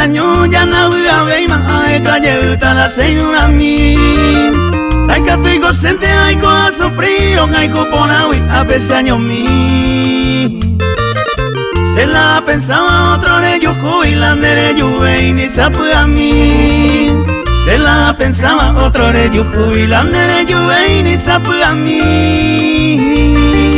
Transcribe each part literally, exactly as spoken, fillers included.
años ya no voy a ver más a calle la señora mí. Ay que estoy consciente, ay que a sufrir, ay que pona a veces años mí. Se la pensaba otro de yo jubilando de yo y ni se fue a mí. Se la pensaba otro de yo jubilando de yo y ni se fue a mí.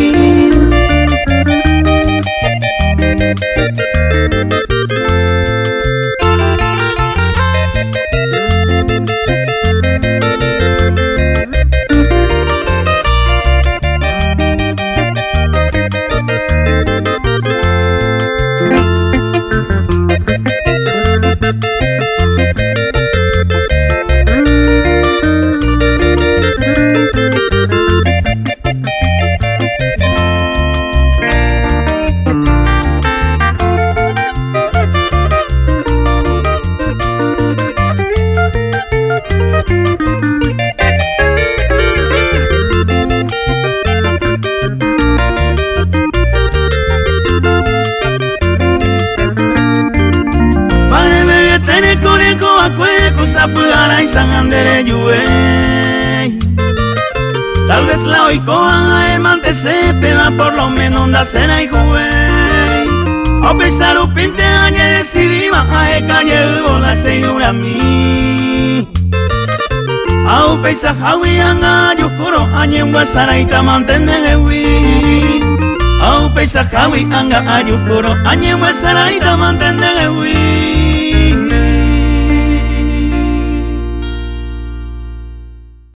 Tal vez la oicoa el mante se pega por lo menos da cena y jugué. O pesar un pinte añe decidí bajar de calle con la señora mí. A un pesa jawi anga yo juro añe en guasara y ta mantenden el wi. A un pesa jawi anga yo juro añe en guasara y ta mantenden el wi.